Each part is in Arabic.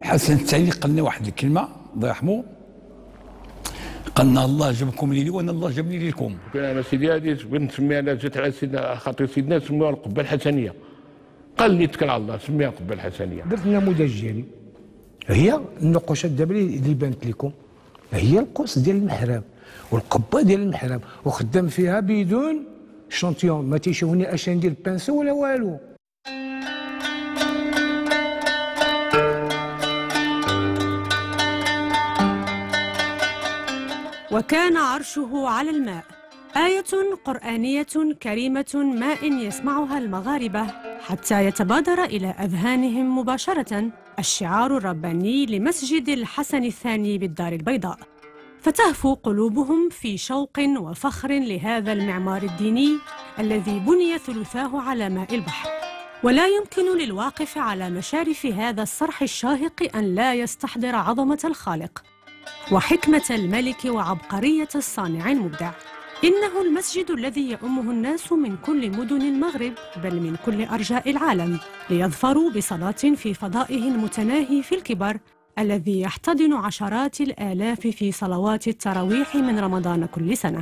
الحسن الثاني قال لنا واحد الكلمه الله يرحمه، قال لنا الله جابكم لي وانا الله جابني لكم. انا سيدي هذه بغيت نسميها، انا جات على سيدنا خاطر سيدنا سموها القبه الحسنيه، قال لي اتكل على الله سميها القبه الحسنيه. درت النموذج ديالي، هي النقوشات دابا اللي بانت لكم، هي القوس ديال المحراب والقبه ديال المحراب، وخدام فيها بدون شونتيون، ما تيشوفني اش ندير بانسو ولا والو. وكان عرشه على الماء، آية قرآنية كريمة ما إن يسمعها المغاربة حتى يتبادر إلى أذهانهم مباشرة الشعار الرباني لمسجد الحسن الثاني بالدار البيضاء، فتهفو قلوبهم في شوق وفخر لهذا المعمار الديني الذي بني ثلثاه على ماء البحر. ولا يمكن للواقف على مشارف هذا الصرح الشاهق أن لا يستحضر عظمة الخالق وحكمة الملك وعبقرية الصانع المبدع. إنه المسجد الذي يؤمه الناس من كل مدن المغرب بل من كل أرجاء العالم ليظفروا بصلاة في فضائه المتناهي في الكبر، الذي يحتضن عشرات الآلاف في صلوات التراويح من رمضان كل سنة.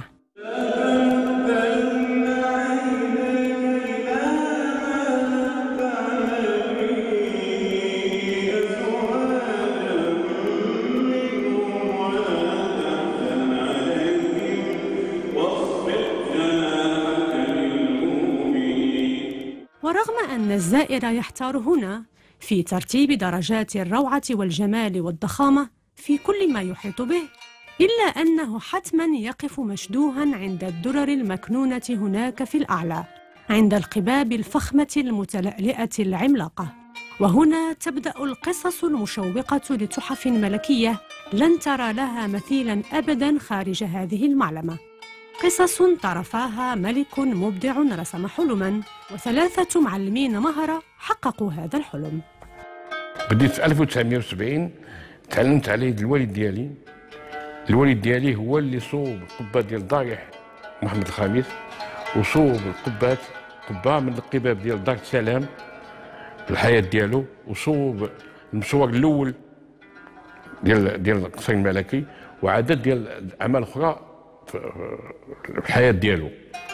ورغم أن الزائر يحتار هنا في ترتيب درجات الروعة والجمال والضخامة في كل ما يحيط به، إلا أنه حتماً يقف مشدوهاً عند الدرر المكنونة هناك في الأعلى، عند القباب الفخمة المتلألئة العملاقة. وهنا تبدأ القصص المشوقة لتحف ملكية لن ترى لها مثيلاً أبداً خارج هذه المعلمة. قصص طرفاها ملك مبدع رسم حلماً، وثلاثة معلمين مهرة حققوا هذا الحلم. بديت في 1970 تعلمت على يد الوالد ديالي. الوالد ديالي هو اللي صوب القبة ديال ضايح محمد الخامس، وصوب قبة من القباب ديال دار السلام في الحياة ديالو، وصوب المسور الأول ديال القصر الملكي، وعدد ديال الأعمال الأخرى في الحياة ديالو.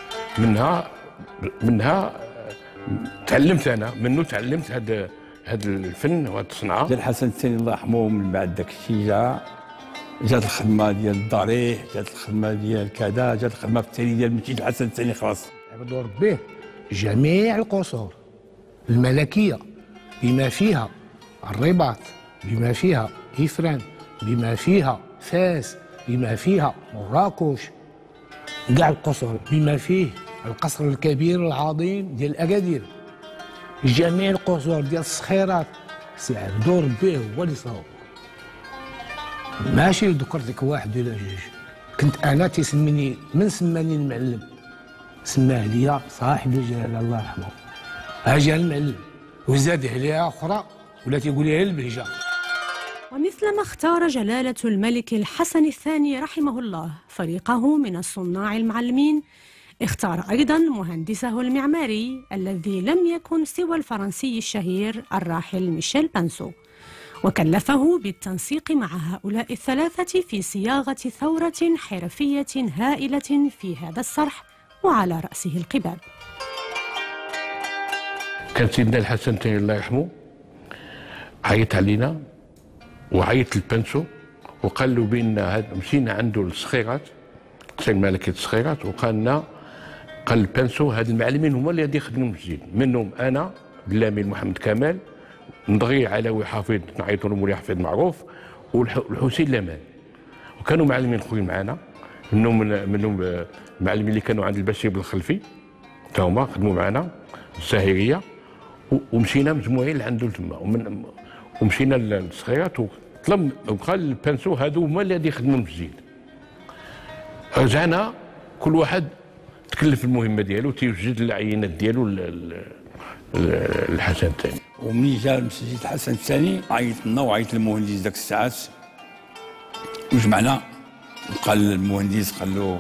منها تعلمت انا منه، تعلمت هذا الفن وهذه الصنعه. ديال الحسن الثاني الله يرحمه، من بعد داك الشيء جات الخدمه ديال الضريح، جات الخدمه ديال كذا، جات الخدمه في الثاني ديال مسجد الحسن الثاني خلاص. عبدوا ربيه جميع القصور الملكيه بما فيها الرباط، بما فيها إفران، بما فيها فاس، بما فيها مراكش، كاع القصور، بما فيه القصر الكبير العظيم ديال اكادير، جميع القصور ديال الصخيرات سي عبدو ربي هو اللي صاوب. ماشي ذكرت لك واحد ولا جوج، كنت انا تيسميني من سماني المعلم، سماه ليا صاحب الجلاله الله يرحمه، اجا المعلم وزاد عليها اخرى ولا تيقول لها البهجه. ومثلما اختار جلالة الملك الحسن الثاني رحمه الله فريقه من الصناع المعلمين، اختار أيضاً مهندسه المعماري الذي لم يكن سوى الفرنسي الشهير الراحل ميشيل بانسو، وكلفه بالتنسيق مع هؤلاء الثلاثة في صياغة ثورة حرفية هائلة في هذا الصرح وعلى رأسه القباب. كان سيدنا الحسن الثاني الله يرحمه عيط علينا وعيط للبانسو وقال له بان مشينا عنده للصخيرات، قصر الملكي الصخيرات، وقال لنا، قال البانسو هاد المعلمين هما اللي غادي يخدموا المسجد، منهم انا بالامين محمد كمال، نضغي علوي حافظ نعيطوا له مولي حافظ معروف، والحسين لامان، وكانوا معلمين اخرين معنا، منهم المعلمين اللي كانوا عند البشير بالخلفي تا هما خدموا معنا الساهريه، ومشينا مجموعين لعنده تما، ومشينا للصخيرات وطلب، وقال البانسو هادو هما اللي غادي يخدموا المسجد. رجعنا كل واحد تكلف المهمه ديالو، تيوجد العينات ديالو الحسن الثاني. ومني جا المسجد الحسن الثاني عيط لنا وعيط للمهندس ذاك الساعات وجمعنا، وقال المهندس قال له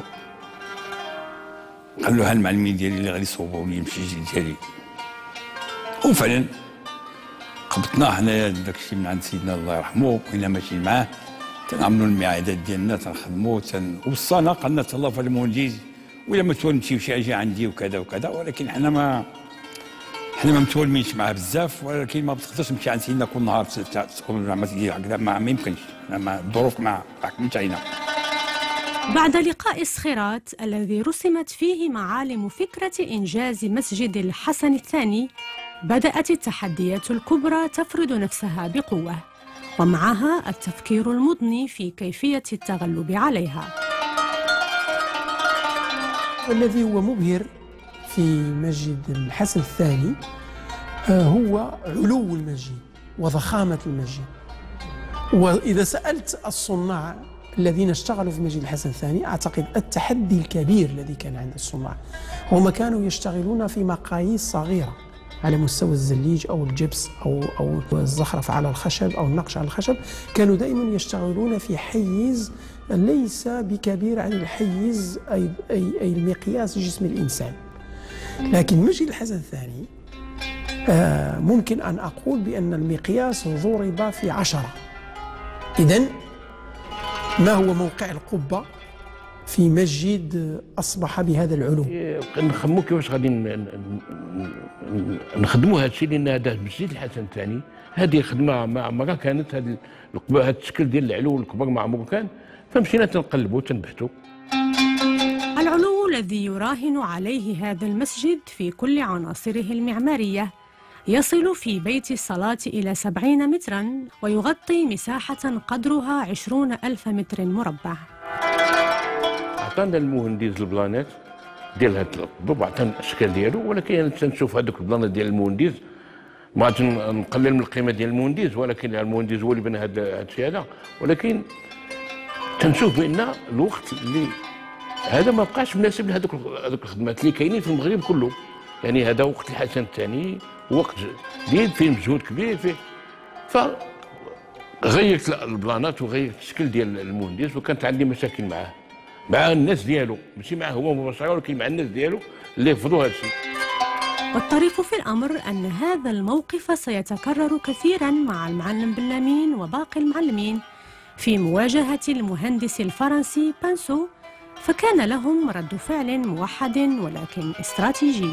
ها المعلمين ديالي اللي غادي يصوبوا لي المسجد ديالي. وفعلا قبطناه حنايا داك الشيء من عند سيدنا الله يرحمه، وإلا ماشي معاه تنعملوا المعادات ديالنا تنخدموا وصانا قالنا تهلاو في المونجيز، وإلا ما تولمشيو شي حاجه عندي وكذا وكذا، ولكن حنا ما متولمينش معاه بزاف، ولكن ما بتقدرش تمشي عند سيدنا كل نهار تقول زعما تجي هكذا، ما يمكنش، الظروف ما حكمتش علينا. بعد لقاء الصخيرات الذي رسمت فيه معالم فكرة إنجاز مسجد الحسن الثاني، بدأت التحديات الكبرى تفرض نفسها بقوة، ومعها التفكير المضني في كيفية التغلب عليها. الذي هو مبهر في مسجد الحسن الثاني هو علو المسجد وضخامة المسجد. وإذا سألت الصناع الذين اشتغلوا في مسجد الحسن الثاني، أعتقد التحدي الكبير الذي كان عند الصناع هم كانوا يشتغلون في مقاييس صغيرة على مستوى الزليج أو الجبس أو الزخرف على الخشب أو النقش على الخشب، كانوا دائما يشتغلون في حيز ليس بكبير عن الحيز أي المقياس جسم الإنسان. لكن مسجد الحسن الثاني ممكن أن أقول بأن المقياس ضرب في 10. إذن ما هو موقع القبة في مسجد أصبح بهذا العلو؟ نخمو كيفاش غادي نخدموا هذا الشيء، لأن هذا مسجد الحسن الثاني هذه خدمة ما عمرها كانت، هذا القبة هذا الشكل ديال العلو الكبر ما عمره كان، فمشينا تنقلبوا تنبحثوا. العلو الذي يراهن عليه هذا المسجد في كل عناصره المعمارية يصل في بيت الصلاة إلى 70 متراً، ويغطي مساحة قدرها 20,000 متر مربع. عطانا المهندس البلانات ديال هذا القبة وعطانا الاشكال ديالو، ولكن انا تنشوف هذوك البلانات ديال المهندس، ما نقلل من القيمه ديال المهندس، ولكن المهندس هو اللي بنى هذا الشيء هذا، ولكن تنشوف بان الوقت اللي هذا ما بقاش مناسب لهذوك الخدمات اللي كاينين في المغرب كله. يعني هذا وقت الحسن الثاني وقت ديال فيه مجهود كبير فيه، فغيرت البلانات وغيرت الشكل ديال المهندس، وكانت عندي مشاكل معاه، مع الناس ديالو، ماشي معاه هو مباشره، ولكن مع الناس ديالو اللي يرفضوا هذا الشيء. والطريف في الأمر أن هذا الموقف سيتكرر كثيراً مع المعلم بلامين وباقي المعلمين في مواجهة المهندس الفرنسي بانسو، فكان لهم رد فعل موحد ولكن استراتيجي.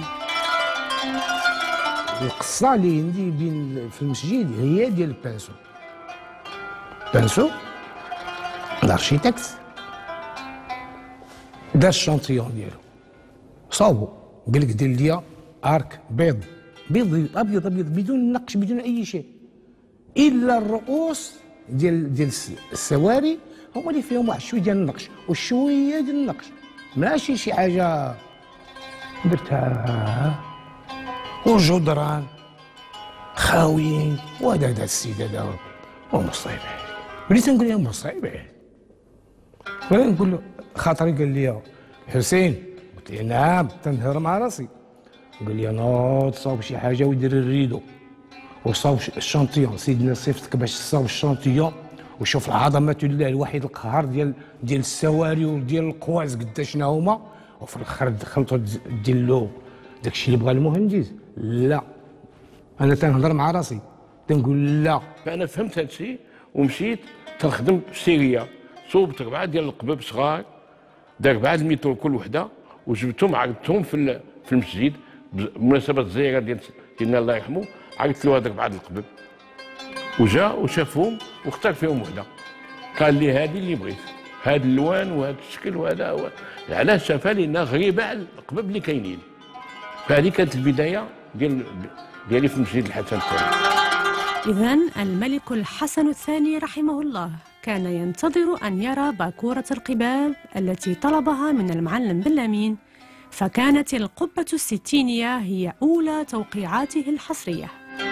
القصة اللي عندي في المسجد هي ديال بانسو. بانسو الارشيتكت دار الشانتيون ديالو، صاوبو قال لك دير ليا ارك بيض ابيض بدون نقش بدون اي شيء، الا الرؤوس ديال السواري هما اللي فيهم واحد شويه ديال النقش وشويه ديال النقش، ماشي شي حاجه درتها. والجدران خاويين، وهذا السيد هذا هو مصيبه. وليت نقول له مصيبه، ولكن نقول له خاطري قال لي حسين، قلت له نعم، تنهار مع راسي. قال لي نوض صاوب شي حاجه ويدير الريدو وصاوب الشانتيون، سيدنا صيفطك باش تصاوب الشانتيون وشوف العظمه الله الوحيد القهار ديال السواري وديال القواز قداشنا هما، وفي الاخر دخلتو دير داكشي اللي بغا المهندس. لا، انا تنهضر مع راسي تنقول لا. فانا فهمت هذا الشيء ومشيت تنخدم سيريه، صوبت 4 ديال القباب صغار، دار 4 المتر كل وحده، وجبتهم عرضتهم في المسجد بمناسبه الزياره ديال سيدنا الله يرحمه، عرضت له هذاك 4 القباب، وجا وشافهم واختار فيهم وحده، قال لي هذه اللي بغيت، هذا اللون وهذا الشكل وهذا علاش شافها؟ لانها غريبه على القباب اللي كاينين. فهذه كانت البدايه ديالي في مسجد الحسن الثاني. إذن الملك الحسن الثاني رحمه الله كان ينتظر أن يرى باكورة القباب التي طلبها من المعلم بلامين، فكانت القبة الستينية هي أولى توقيعاته الحصرية.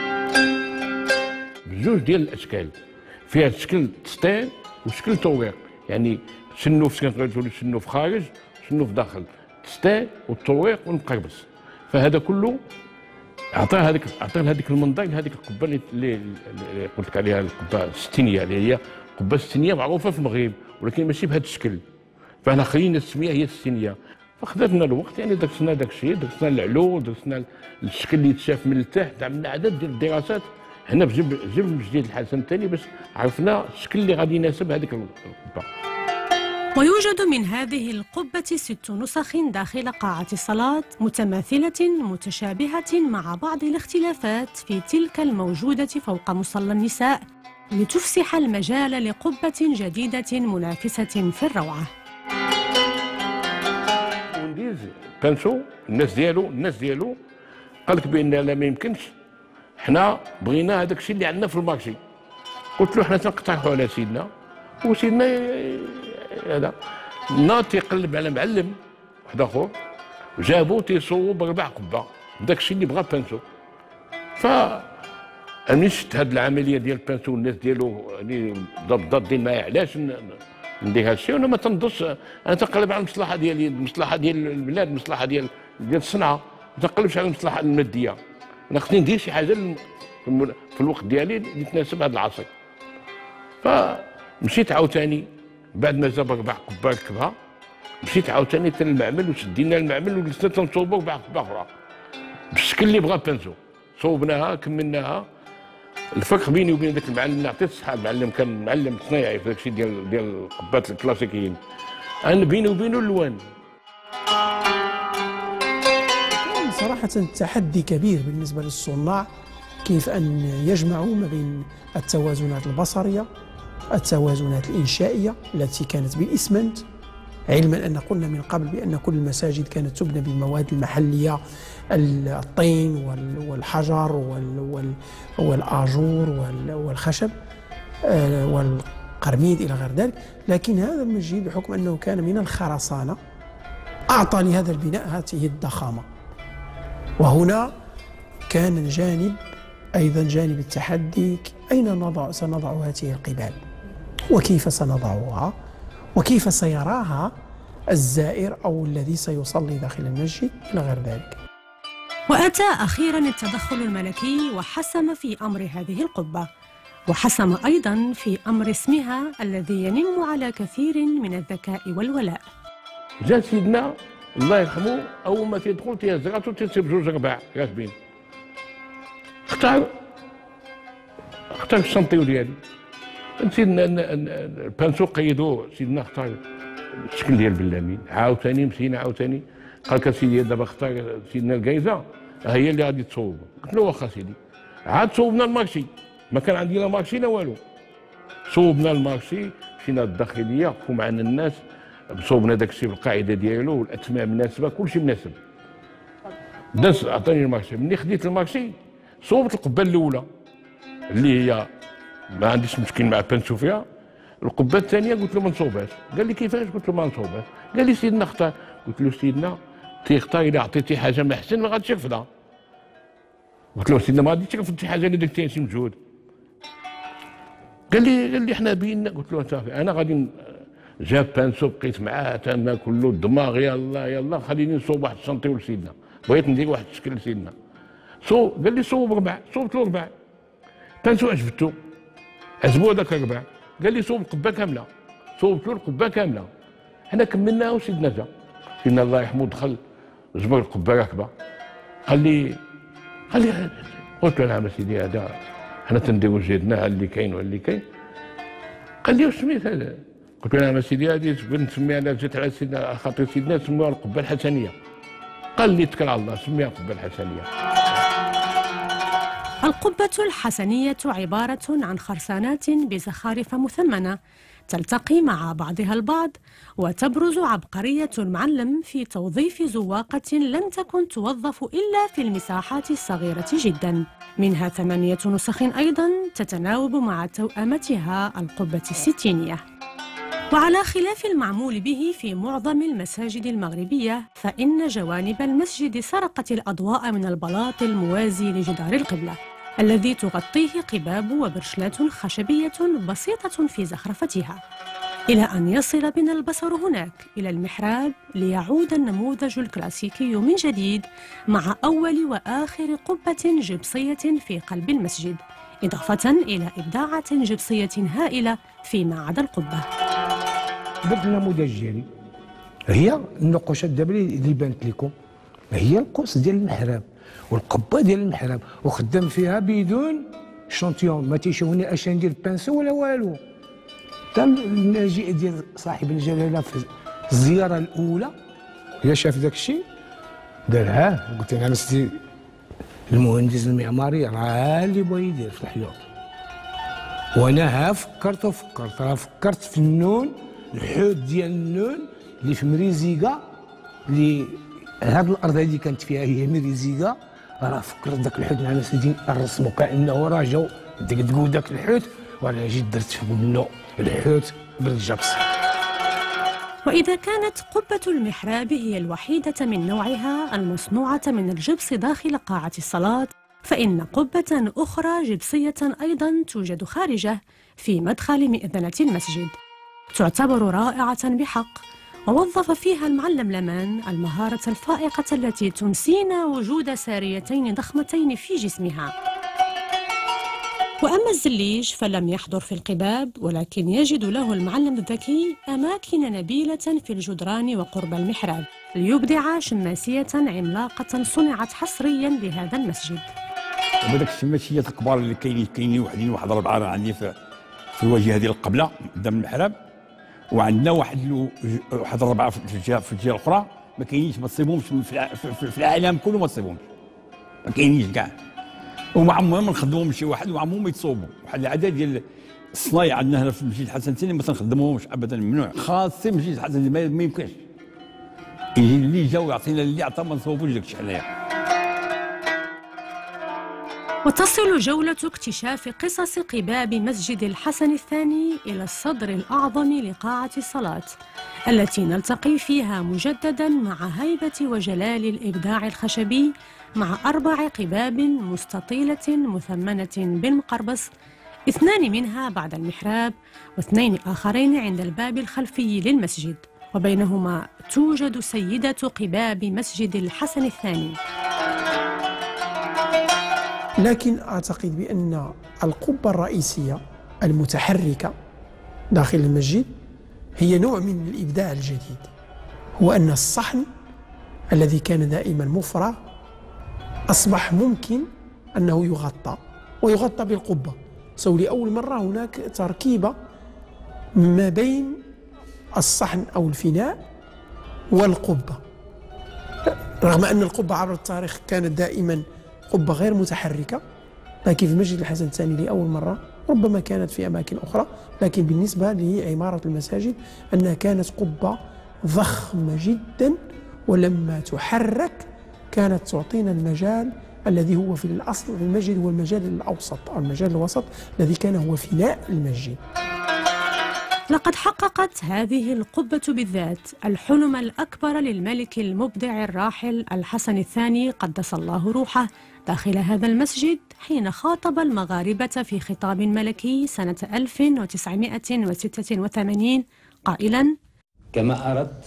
بجوج ديال الأشكال، فيها شكل تسطيل وشكل توريق، يعني شنوف كنقدروا نقولوا شنوف خارج شنوف داخل، تسطيل والتوريق والمقربص، فهذا كله عطاه هذيك المنظر لهذيك القبه اللي قلت لك عليها، القبه الستينيه اللي هي القبه الستينيه معروفه في المغرب، ولكن ماشي بهذا الشكل، فاحنا خلينا السميه هي الستينيه. فخذتنا الوقت، يعني درسنا داك الشيء، درسنا العلو، درسنا الشكل اللي يتشاف من التحت، عملنا عدد ديال الدراسات حنا في جنب المسجد الحسن الثاني بس عرفنا الشكل اللي غادي يناسب هذيك القبه. ويوجد من هذه القبة 6 نسخ داخل قاعة الصلاة متماثلة متشابهة مع بعض الاختلافات في تلك الموجودة فوق مصلى النساء لتفسح المجال لقبة جديدة منافسة في الروعة. ونديز بانسو الناس ديالو قال لك بان لا ما يمكنش، حنا بغينا هذاك الشيء اللي عندنا في المارشي. قلت له حنا تنقترحوا على سيدنا، وسيدنا هذا ناض تيقلب على معلم واحد اخر جابو تيصوب 4 قبه داك الشيء اللي بغا بانسو. ف ملي شفت هذه العمليه ديال بانسو والناس ديالو يعني ضادين معايا علاش ندير هذا الشيء، وانا ما تنضش، انا تنقلب على المصلحه ديالي، المصلحه ديال البلاد، المصلحه ديال الصنعه، ما تنقلبش على المصلحه الماديه. انا خصني ندير شي حاجه في الوقت ديالي اللي تناسب هذا العصر. فمشيت عاوتاني بعد ما جاب 4 قبات ركبها، مشيت عاوتاني حتى للمعمل وشدينا المعمل وجلسنا تنصوبوا 4 قبات اخرى بالشكل اللي بغا بانسو. صوبناها كملناها. الفرق بيني وبين ذاك المعلم اللي عطيت الصحه، المعلم كان معلم صنايعي في ذاك الشيء ديال القبات الكلاسيكيين، انا بيني وبينه اللوان. كان صراحه تحدي كبير بالنسبه للصناع كيف ان يجمعوا ما بين التوازنات البصريه، التوازنات الإنشائية التي كانت بالإسمنت، علما أن قلنا من قبل بأن كل المساجد كانت تبنى بالمواد المحلية، الطين والحجر والآجور والخشب والقرميد إلى غير ذلك. لكن هذا المسجد بحكم أنه كان من الخرسانة أعطى لهذا البناء هذه الضخامة. وهنا كان جانب التحدي، أين سنضع هذه القبال وكيف سنضعها وكيف سيراها الزائر أو الذي سيصلي داخل المسجد إلى غير ذلك. وأتى أخيراً التدخل الملكي وحسم في أمر هذه القبة، وحسم أيضاً في أمر اسمها الذي ينم على كثير من الذكاء والولاء. جا سيدنا الله يرحمه أول ما تيدخل تيهز راسو تيصيب 2 رباع راكبين. اختار الشنطيو ديالي. سيدنا البانسو قيدوه، سيدنا اختار الشكل ديال بلامين. عاوتاني مشينا عاوتاني قال لك سيدي دابا اختار سيدنا الكايزه هي اللي غادي تصوب. قلت له واخا سيدي. عاد صوبنا المارشي، ما كان عندي لا مارشي لا والو. صوبنا المارشي، مشينا للداخليه وقفوا معنا الناس، صوبنا داك الشيء بالقاعده ديالو والاتمام مناسبه، كلشي مناسب. داز عطاني المارشي، ملي خديت المارشي صوبت القبه الاولى اللي هي ما عنديش مشكل مع بانسو فيها. القبه الثانيه قلت له ما نصوبهاش. قال لي كيفاش؟ قلت له ما نصوبهاش. قال لي سيدنا اختار. قلت له سيدنا تيختار الا عطيتي حاجه ما احسن ما غاديش يرفضها. قلت له سيدنا ما غاديش ترفض شي حاجه اللي درتيها شي مجهود. قال لي حنا بينا. قلت له صافي انا غادي. جاب بانسو بقيت معاه تما كله الدماغ يلا خليني نصوب واحد الشنطيو لسيدنا، بغيت ندير واحد الشكل لسيدنا. قال لي صوب 4. صوبت له 4. بانسو عجبو هذاك 4. قال لي صوب القبه كامله. صوبت له القبه كامله. حنا كملناها وسيدنا جا. سيدنا الله يرحمه دخل جبر القبه راكبه. قال لي قلت له نعم سيدي هذا حنا تنديروا جهدنا اللي كاين واللي كاين. قال لي واش سميت هذا؟ قلت له نعم سيدي هذه نسميها، انا جيت على سيدنا خاطر سيدنا سموها القبه الحسنيه. قال لي اتكل على الله سميها القبه الحسنيه. القبة الحسنية عبارة عن خرسانات بزخارف مثمنة تلتقي مع بعضها البعض، وتبرز عبقرية المعلم في توظيف زواقة لم تكن توظف إلا في المساحات الصغيرة جدا. منها 8 نسخ أيضا تتناوب مع توأمتها القبة الستينية. وعلى خلاف المعمول به في معظم المساجد المغربية، فإن جوانب المسجد سرقت الأضواء من البلاط الموازي لجدار القبلة الذي تغطيه قباب وبرشلات خشبية بسيطة في زخرفتها، إلى أن يصل بنا البصر هناك إلى المحراب ليعود النموذج الكلاسيكي من جديد مع أول وآخر قبة جبسية في قلب المسجد، إضافة إلى إبداعات جبسية هائلة فيما عدا القبة. درت النموذج ديالي هي النقوشات دابا اللي بانت لكم، هي القوس ديال المحراب والقبه ديال المحراب، وخدام فيها بدون شونتيون ما تيشوفني اش ندير بانسو ولا والو. تم المجيء ديال صاحب الجلاله في الزياره الاولى هي شاف داك الشيء دارها. قلت انا سيدي المهندس المعماري راه اللي بغا يدير في الحيوط. وانا فكرت فكرت في النون، الحوت ديال النون اللي في مريزيكا، اللي هاد الارض هذه كانت فيها هي مريزيكا. راه فكرت داك الحوت انا سيدي نرسمو كانه راه جاو دقدقوا داك الحوت، وانا جيت درت منه الحوت بالجبس. وإذا كانت قبة المحراب هي الوحيدة من نوعها المصنوعة من الجبس داخل قاعة الصلاة، فإن قبة أخرى جبسية أيضا توجد خارجه في مدخل مئذنة المسجد، تعتبر رائعة بحق، ووظف فيها المعلم لمان المهارة الفائقة التي تنسينا وجود ساريتين ضخمتين في جسمها. وأما الزليج فلم يحضر في القباب، ولكن يجد له المعلم الذكي أماكن نبيلة في الجدران وقرب المحراب ليبدع شماسية عملاقة صنعت حصريا لهذا المسجد. وبداك الشماسيات الكبار اللي كاينين واحد 4 راه عندي في الواجهه ديال القبله قدام المحراب، وعندنا واحد 4 في الجهه الاخرى ما كاينينش، ما تصيبهمش في العالم كله، ما تصيبهمش، ما كاينينش كاع. وما عمرنا ما نخدموهم شي واحد وعمرهم يتصوبوا. واحد العدد ديال الصنايع عندنا هنا في مسجد الحسن الثاني ما تنخدموهمش ابدا، ممنوع، خاصين مسجد الحسن الثاني، ما يمكنش. اللي جا ويعطينا اللي عطا ما نصوبوش داك الشيء حنايا. وتصل جولة اكتشاف قصص قباب مسجد الحسن الثاني إلى الصدر الأعظم لقاعة الصلاة، التي نلتقي فيها مجددا مع هيبة وجلال الإبداع الخشبي، مع 4 قباب مستطيلة مثمنة بالمقربص، 2 منها بعد المحراب و2 آخرين عند الباب الخلفي للمسجد، وبينهما توجد سيدة قباب مسجد الحسن الثاني. لكن أعتقد بأن القبة الرئيسية المتحركة داخل المسجد هي نوع من الإبداع الجديد، هو أن الصحن الذي كان دائما مفرغ أصبح ممكن أنه يغطى بالقبة. لأول مرة هناك تركيبة ما بين الصحن أو الفناء والقبة، رغم أن القبة عبر التاريخ كانت دائما قبة غير متحركة، لكن في مسجد الحسن الثاني لأول مرة، ربما كانت في أماكن أخرى، لكن بالنسبة لعمارة المساجد أنها كانت قبة ضخمة جدا، ولما تحرك كانت تعطينا المجال الذي هو في الأصل في المسجد هو المجال الأوسط أو المجال الوسط الذي كان هو فناء المسجد. لقد حققت هذه القبة بالذات الحلم الأكبر للملك المبدع الراحل الحسن الثاني قدس الله روحه داخل هذا المسجد، حين خاطب المغاربة في خطاب ملكي سنة 1986 قائلا: كما أردت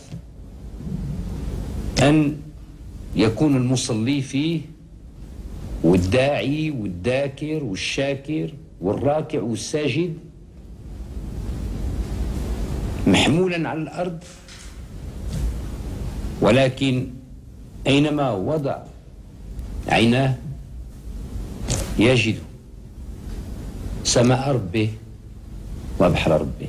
أن يكون المصلي فيه والداعي والذاكر والشاكر والراكع والساجد محمولا على الأرض، ولكن أينما وضع عيناه يجد سماء ربه وبحر ربه.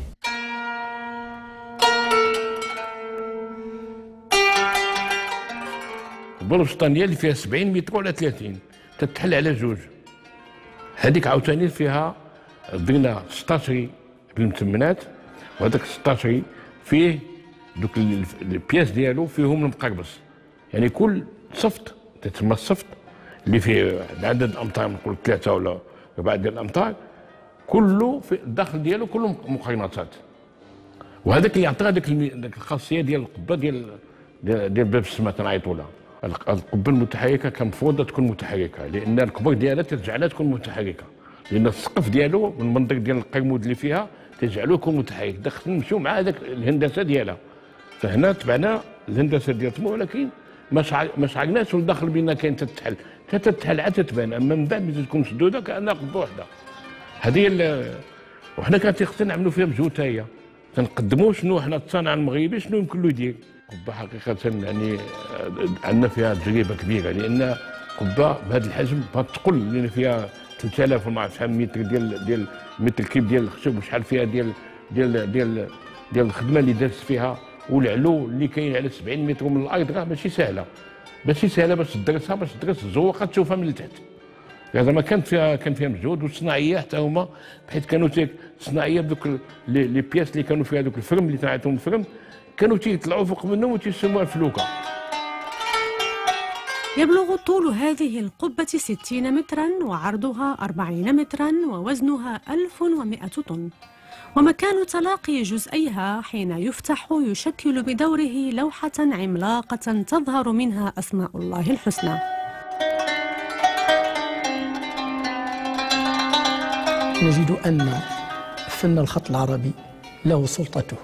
البلوسطانية اللي فيها 70 متر ولا 30 تتحل على 2، هذيك عاوتاني فيها بينا 16 بالمتمنات، وهذاك 16 فيه دوك البياس ديالو فيهم المقربص، يعني كل صفت تسمى الصفت اللي فيه عدد الامتار، نقول 3 ولا 4 ديال الامتار، كله في الداخل ديالو كله مقيناطات، وهذاك اللي يعطيها ديك الخاصيه ديال القبه ديال باب السماء تنعيطوا لها. القبه المتحركه كمفروض تكون متحركه، لان الكبر ديالها تجعلها تكون متحركه، لان السقف ديالو والمنطق ديال القرمود اللي فيها تجعلوه يكون متحرك، دخل نمشيو مع هذاك الهندسه ديالها. فهنا تبعنا الهندسه ديال الطموح، ولكن ما شعرناش والداخل بينا كاين تتحل عاد تتبان، اما من بعد تكون مسدوده كانها قبه وحده. هذه وحنا كان تيخصنا نعملوا فيها مجهود هي، تنقدموا شنو حنا الصانع المغربي شنو يمكن له يدير. قبه حقيقه يعني عندنا فيها تجربه كبيره، لان قبه بهذا الحجم بهذا الثقل اللي فيها 3000 وما عرفت شحال متر ديال متر كيب ديال الخشب وشحال فيها ديال الخدمه اللي دازت فيها، والعلو اللي كاين على 70 متر من الارض راه ماشي سهله باش تدرسها، باش تدرس الزواقه تشوفها من التحت. هذا ما كان فيها مجهود، والصناعيه حتى هما بحيث كانوا الصناعيه بدوك لي بياس اللي كانوا فيها دوك الفرم اللي تاعتهم الفرم كانوا تيطلعوا فوق منهم وتيسموها الفلوكه. يبلغ طول هذه القبة 60 مترا وعرضها 40 مترا ووزنها 1100 طن، ومكان تلاقي جزئيها حين يفتح يشكل بدوره لوحة عملاقة تظهر منها أسماء الله الحسنى. نجد أن فن الخط العربي له سلطته،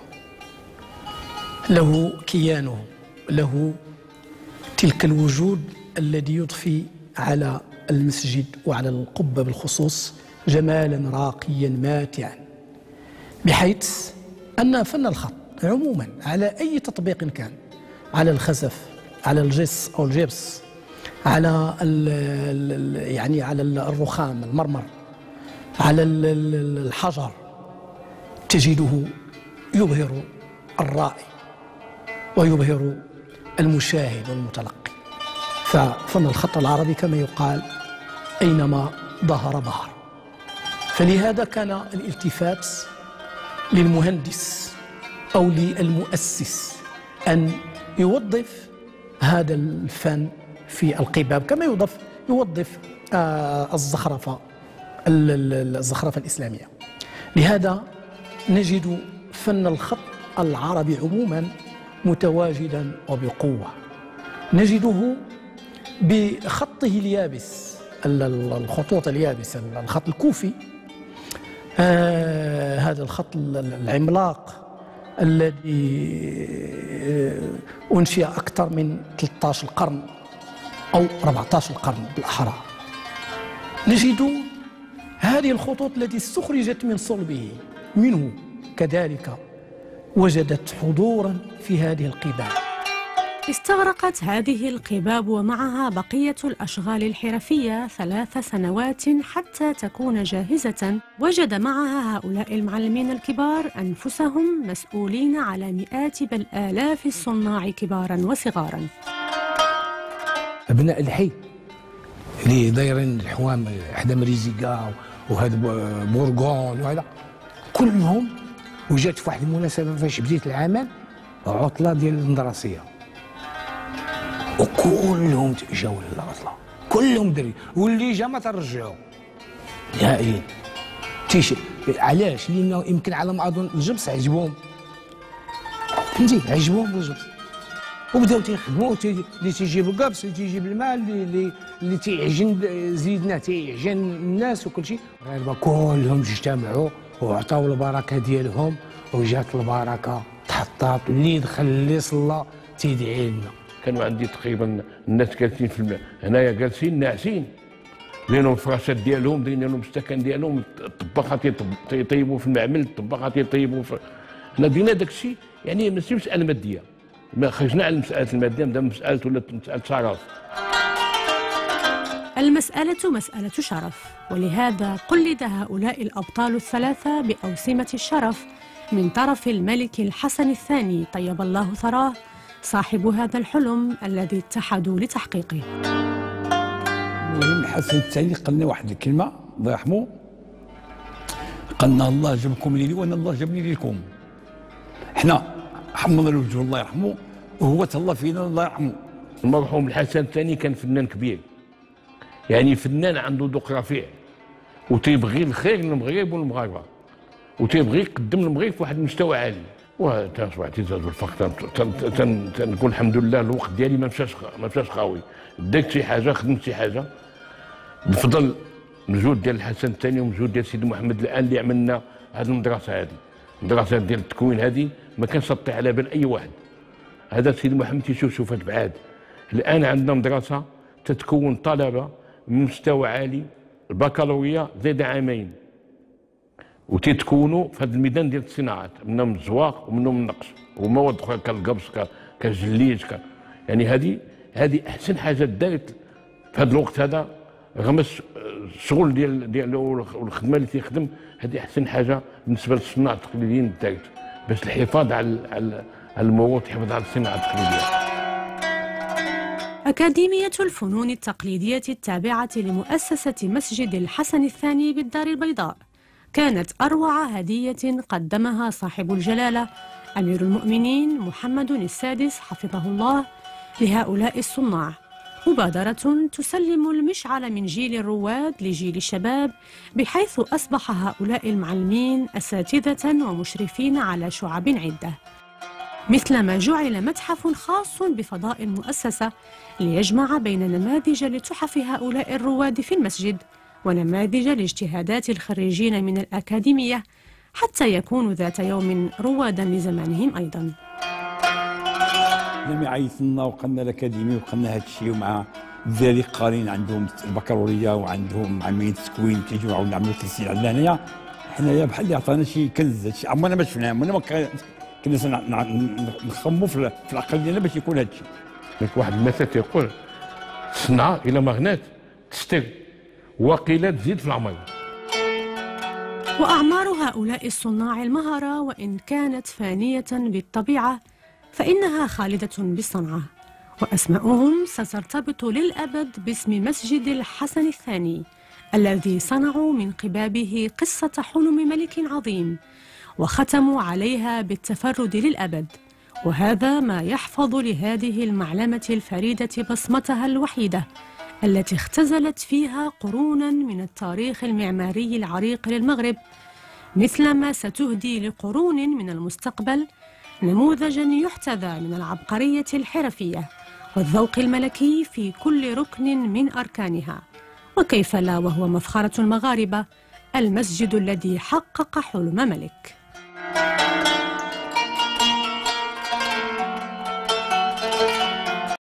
له كيانه، له تلك الوجود الذي يضفي على المسجد وعلى القبة بالخصوص جمالا راقيا ماتعا، بحيث أن فن الخط عموما على أي تطبيق كان، على الخزف، على الجس أو الجبس، على يعني على الرخام المرمر، على الحجر، تجده يبهر الرائي ويبهر المشاهد والمتلقي. ففن الخط العربي كما يقال أينما ظهر بهر. فلهذا كان الالتفات للمهندس أو للمؤسس أن يوظف هذا الفن في القباب كما يوظف الزخرفة الإسلامية. لهذا نجد فن الخط العربي عموما متواجدا وبقوة. نجده بخطه اليابس، الخطوط اليابسة، الخط الكوفي، هذا الخط العملاق الذي أنشئ أكثر من 13 قرن أو 14 قرن بالأحرى. نجد هذه الخطوط التي استخرجت من صلبه منه كذلك وجدت حضورا في هذه القباب. استغرقت هذه القباب ومعها بقية الأشغال الحرفية 3 سنوات حتى تكون جاهزة. وجد معها هؤلاء المعلمين الكبار أنفسهم مسؤولين على مئات بل آلاف الصناع كبارا وصغارا. أبناء الحي اللي دايرين الحوام حدا مريزيكا وهذا بورغون وهذا كلهم، وجات في واحد المناسبة فاش بديت العمل عطلة ديال المدرسية وكلهم جاو للعطلة، كلهم دري، واللي جا ما ترجعوا نهائيا. علاش؟ لأنه يمكن على ما أظن الجبس عجبهم، فهمتي، عجبهم الجبس وبداو تيخدموا. اللي تيجيب القبس، اللي تيجيب الماء، اللي تيعجن زيدنا تيعجن الناس وكل شيء. كلهم اجتمعوا وعطاو البركة ديالهم، وجات البركة تحطات، اللي دخل اللي صلى تيدعي لنا. كانوا عندي تقريبا الناس جالسين في هنايا جالسين ناعسين، لانهم الفراشات ديالهم دايرين لهم السكن ديالهم، الطباخات يطيبوا في المعمل، الطباخات يطيبوا في. حنا دينا داك الشيء يعني ماشي مساله ماديه، ما خرجنا على مساله الماديه، بدا مساله ولات مساله شرف. المسألة مسألة شرف، ولهذا قلد هؤلاء الأبطال الثلاثة بأوسمة الشرف من طرف الملك الحسن الثاني طيب الله ثراه، صاحب هذا الحلم الذي اتحدوا لتحقيقه. المهم الحسن الثاني قالنا واحد الكلمة الله يرحمه، قالنا الله جابكم لي وانا الله جابني لكم. احنا حمضنا له وجهه الله يرحمه وهو تهلا فينا الله يرحمه. المرحوم الحسن الثاني كان فنان كبير، يعني فنان عنده ذوق رفيع، وتيبغي الخير للمغرب والمغاربه، وتيبغي يقدم المغرب في واحد المستوى عالي. وتنصبح اعتزاز الفقر تنقول الحمد لله الوقت ديالي ما مشاش خاوي، درت شي حاجه، خدمت شي حاجه بفضل مجهود ديال الحسن الثاني ومجهود ديال سيدي محمد الان اللي عملنا هذه المدرسه. هذه المدرسه ديال التكوين هذه ما كانش تطيح على بال اي واحد. هذا سيدي محمد تيشوف شوفات بعاد. الان عندنا مدرسه تتكون طلبه من مستوى عالي، البكالوريا زايده عامين، وتتكونوا في هذا الميدان ديال الصناعات، منهم الزواق ومنهم النقش ومواد اخرى كالقبص كالجليج يعني هذه احسن حاجه دارت في هذا الوقت هذا، رغم الشغل ديالو والخدمه اللي تيخدم، هذه احسن حاجه بالنسبه للصناع التقليديين تاعك، باش الحفاظ على الموروث، يحافظ على الصناعه التقليديه. أكاديمية الفنون التقليدية التابعة لمؤسسة مسجد الحسن الثاني بالدار البيضاء كانت أروع هدية قدمها صاحب الجلالة أمير المؤمنين محمد السادس حفظه الله لهؤلاء الصناع، مبادرة تسلم المشعل من جيل الرواد لجيل الشباب، بحيث أصبح هؤلاء المعلمين أساتذة ومشرفين على شعب عدة، مثلما جعل متحف خاص بفضاء المؤسسة ليجمع بين نماذج لتحف هؤلاء الرواد في المسجد ونماذج لاجتهادات الخريجين من الأكاديمية، حتى يكونوا ذات يوم روادا لزمانهم أيضا. لما عيطنا وقلنا الأكاديمي وقلنا هذا الشيء، ومع ذلك قارين عندهم البكالوريا وعندهم عاملين تكوين تيجوا نعملوا تسجيل عندنا هنايا، حنايا بحال اللي عطانا شي كنز، شي عمرنا ما شفناه، عمرنا ما كنا نخموا في العقل ديالنا باش يكون هذا الشيء. واحد المثل تيقول الصنعه الى ما غنات تستر وقيلة تزيد في العمر. وأعمار هؤلاء الصناع المهرة وإن كانت فانية بالطبيعة فإنها خالدة بالصنعة، وأسماؤهم سترتبط للأبد باسم مسجد الحسن الثاني الذي صنعوا من قبابه قصة حلم ملك عظيم وختموا عليها بالتفرد للأبد، وهذا ما يحفظ لهذه المعلمة الفريدة بصمتها الوحيدة التي اختزلت فيها قرونا من التاريخ المعماري العريق للمغرب، مثلما ستهدي لقرون من المستقبل نموذجا يحتذى من العبقرية الحرفية والذوق الملكي في كل ركن من أركانها. وكيف لا وهو مفخرة المغاربة، المسجد الذي حقق حلم ملك.